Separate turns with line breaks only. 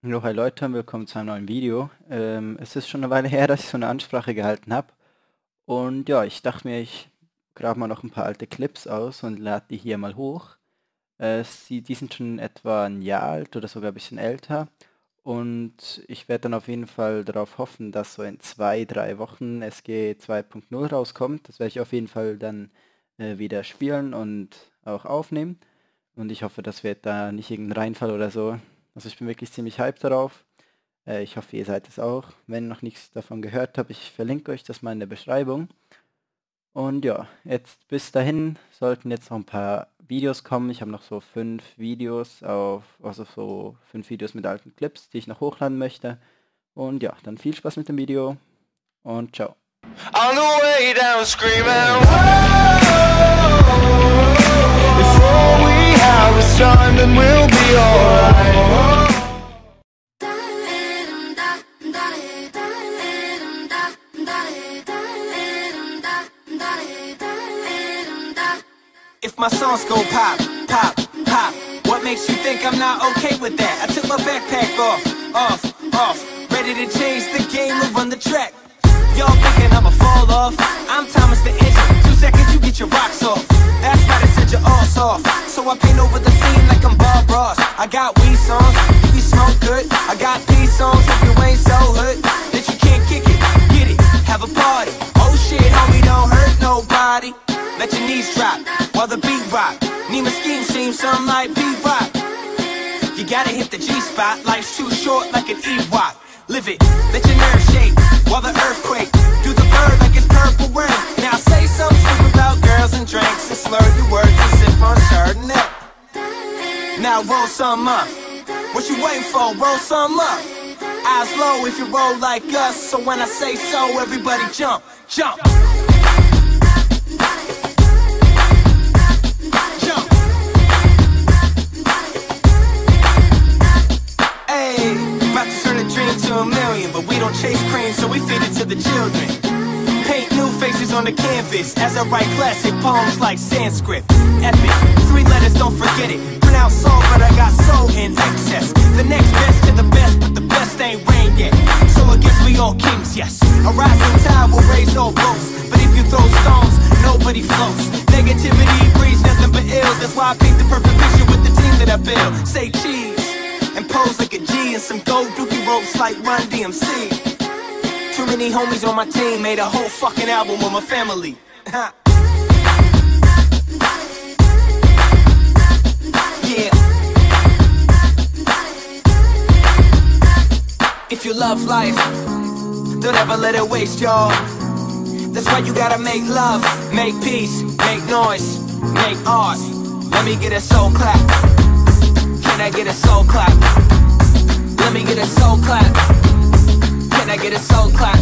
Hallo, hi Leute und willkommen zu einem neuen Video. Es ist schon eine Weile her, dass ich so eine Ansprache gehalten habe. Und ja, ich dachte mir, ich grabe mal noch ein paar alte Clips aus und lade die hier mal hoch. Die sind schon etwa ein Jahr alt oder sogar ein bisschen älter. Und ich werde dann auf jeden Fall darauf hoffen, dass so in 2, 3 Wochen SG 2.0 rauskommt. Das werde ich auf jeden Fall dann wieder spielen und auch aufnehmen. Und ich hoffe, das wird da nicht irgendein Reinfall oder so. Also ich bin wirklich ziemlich hyped darauf. Ich hoffe, ihr seid es auch. Wenn ihr noch nichts davon gehört habt, ich verlinke euch das mal in der Beschreibung. Und ja, jetzt bis dahin sollten jetzt noch ein paar Videos kommen. Ich habe noch so 5 Videos also so 5 Videos mit alten Clips, die ich noch hochladen möchte. Und ja, dann viel Spaß mit dem Video und ciao. On the way down screaming, if all we have is time, then we'll be alright.
If my songs go pop, pop, pop, what makes you think I'm not okay with that? I took my backpack off, ready to change the game and run the track. Y'all thinking I'ma fall off? I'm Thomas the Engine, 2 seconds you get your rocks off. That's why they said you're all soft. So I paint over the scene like I'm Bob Ross. I got weed songs, if you smoke good. I got peace songs, if you ain't so hood that you can't kick it, get it, have a party. Oh shit, homie, don't hurt nobody. Let your knees drop while the beat rock. Need my scheme seem something like P-Rock. You gotta hit the G-spot, life's too short like an Ewok. Live it, let your nerves shake while the earthquake. Do the bird like it's purple rain. Now say something stupid about girls and drinks and slur your words and sip on Chardonnay. Now roll some up. What you waiting for? Roll some up. Eyes low if you roll like us. So when I say so, everybody jump, jump. To a million, but we don't chase cream, so we feed it to the children. Paint new faces on the canvas as I write classic poems like Sanskrit. Epic, 3 letters, don't forget it. Pronounce soul, but I got soul in excess. The next best to the best, but the best ain't rain yet. So I guess we all kings, yes. A rising tide will raise all boats, but if you throw stones, nobody floats. Negativity breeds nothing but ills. That's why I paint the perfect picture with the team that I build. Say cheese and pose like a G, and some gold dookie ropes like Run DMC. Too many homies on my team, made a whole fucking album with my family. Yeah. If you love life, don't ever let it waste, y'all. That's why you gotta make love, make peace, make noise, make art. Let me get a soul clap. Can I get a soul clap? Let me get a soul clap. Can I get a soul clap?